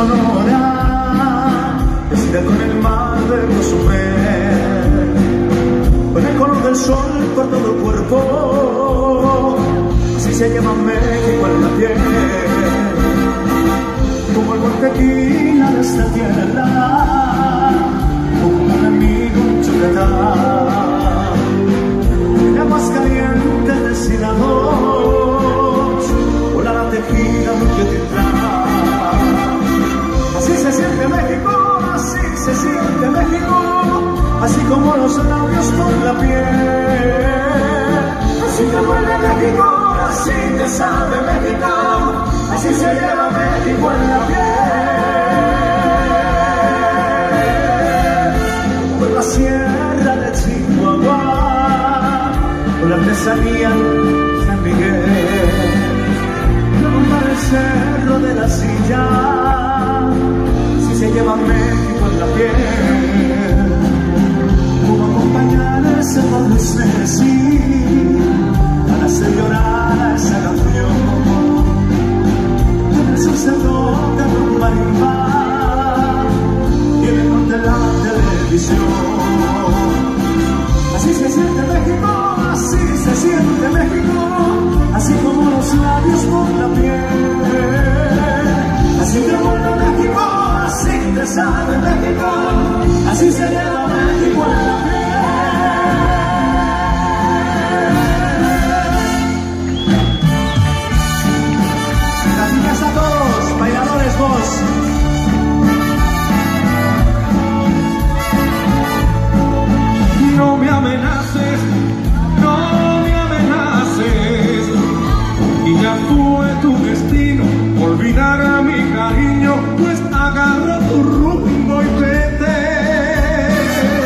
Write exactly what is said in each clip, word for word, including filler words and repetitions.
sonora, vestida con el mar de Cozumel, con el color del sol por todo el cuerpo, así se llama México en la piel, como el buen tequila de esta tierra, o como un amigo en Yucatán, el agua más caliente de Sinaloa, o la tejida de Titlán. Así se siente México, así se siente México, así como los labios por la piel. Así te huele México, así te sabe México, así se lleva México en la piel. Por la sierra de Chihuahua, por la artesanía de San Miguel, por el cerro de la Silla, así se lleva México en la piel. Como acompañar ese por Luis Messi, para hacer llorar a esa canción. En el sur se toca con marimba y en el norte la televisión. Así se siente México, así se siente México, así como los labios por la piel. Así te vuelve México, así te sabe México, así se lleva México en la piel. Gracias a todos, bailadores vos. No me amenaces, no me amenaces, y ya fue tu destino olvidar a mi cariño, pues agarra tu rumbo y vete.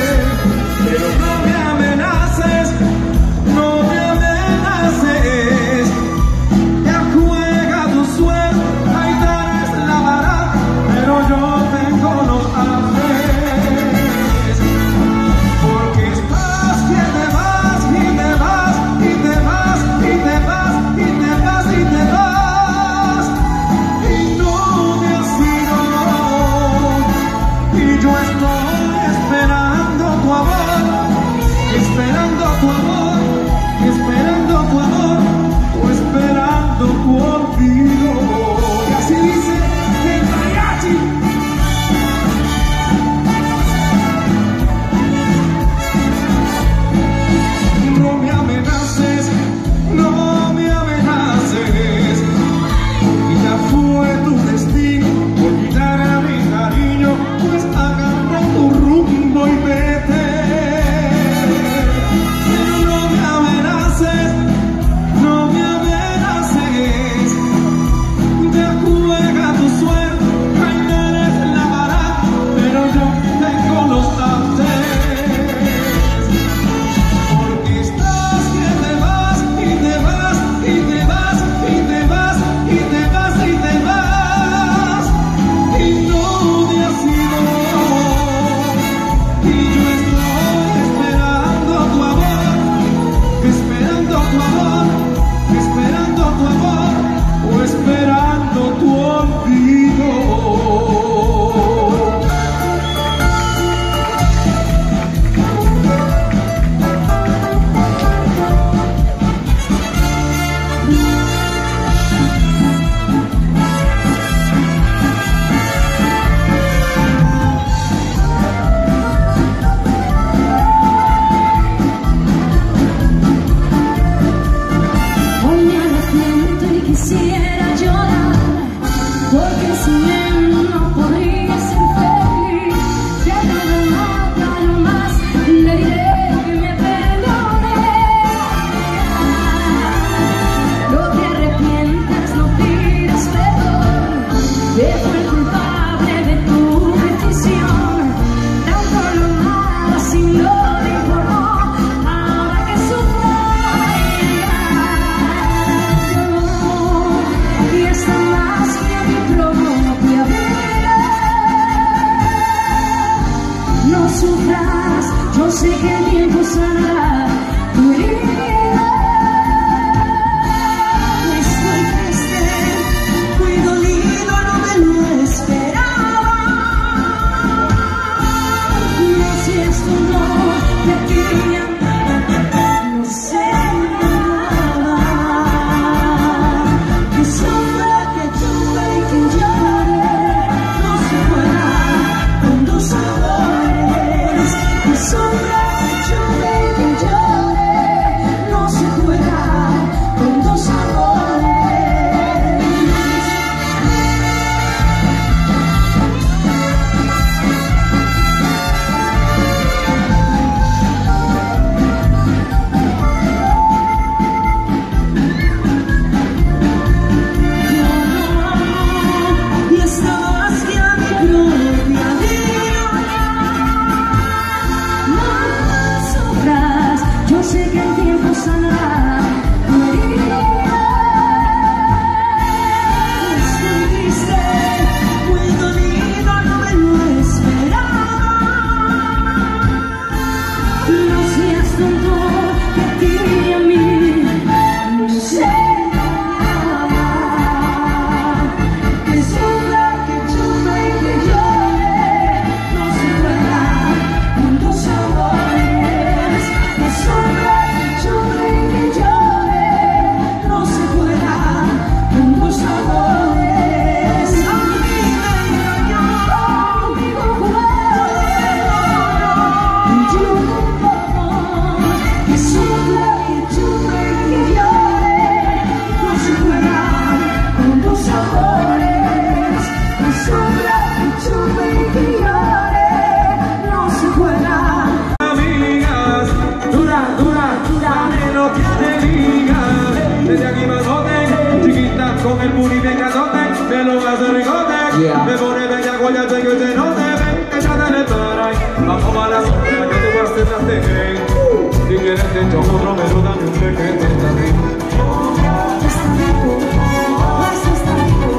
hace ricote. Yeah. Me pone bellaco, ya sé que usted no te ve. Ella te le para. Vamos a la sombra, que tú vas detrás de gay. Si quieres te echo otro, pero dame un pequeño está rico. Está rico, esto está rico.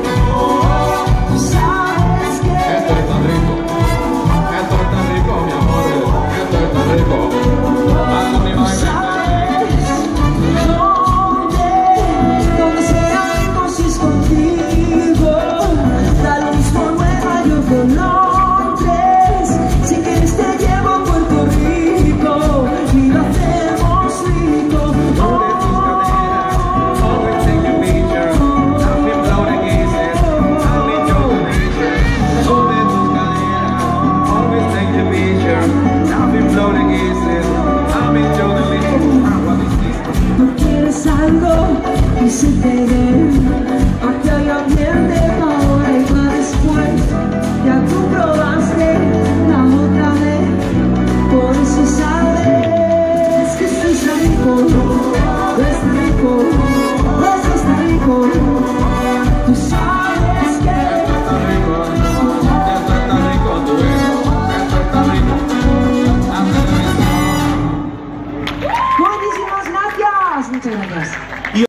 ¿Sabes qué? Esto está rico. Esto está rico, mi amor. Esto está rico. Hasta mi madre. ¿Sabes dónde? ¿Dónde será rico si es contigo? Da lo mismo Nueva York o Londres. Si quieres te llevo a Puerto Rico y lo hacemos rico. No quieres algo y se te ve.